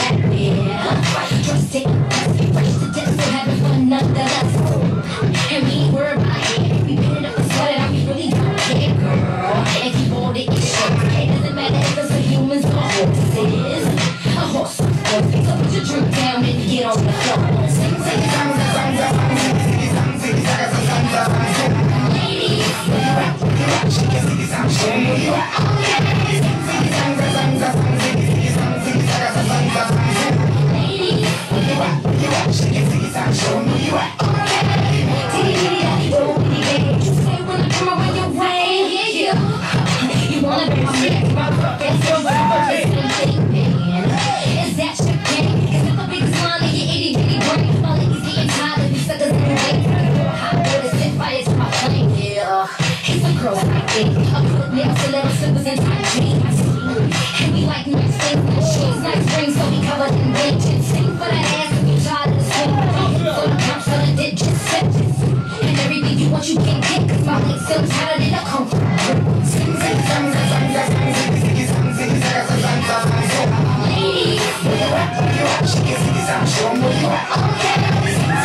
Just take us, fresh to death, still having fun nonetheless. And we ain't worried about it. We been it up and sweated out, we really don't care, girl. If you want it, it's yours. It doesn't matter if it's a humans or horses. A horse, so put your drink down and get on the floor. Sing, sing, sing, ladies, when you rock, she can sing it sound. Show me where you at. Oh yeah, sing, sing, sing, ladies, when you rock, she can sing it sound. Show me where you at. Oh yeah, diddy, don't be gay. You say when I come around your way, yeah. You wanna be my man, my fucking so much the same thing, man. Is that your game? Is that the biggest line in your itty bitty brain? My ladies getting tired of these suckers in the way. Hot water set fire to my flame, yeah. He's a girl like it. A good nails, a little slippers and tight jeans. And we like nice things, nice shoes, nice rings, so we covered in bitches. Sing for that ass if you tired of the swing. So the cops on the digits, stitches. And everything you want you can't get, cause my legs still tighter than a comfort. Sing, sing, sing, sing, sing, sing, sing, ladies, when you rock, she can sing it sound. Show 'em where you at. Okay, sing, sing,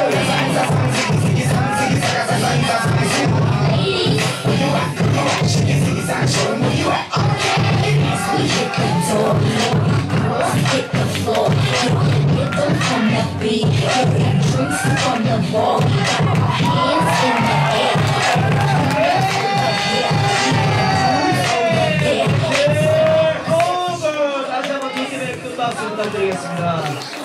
ladies, when you rock, she can sing it sound. Show 'em where you at. Okay, we hit the door, girls hit the floor. Rhythm from the beat, drinks from the wall. Hands in the air. 다시 한번 DJ의 큰 박수 부탁드리겠습니다.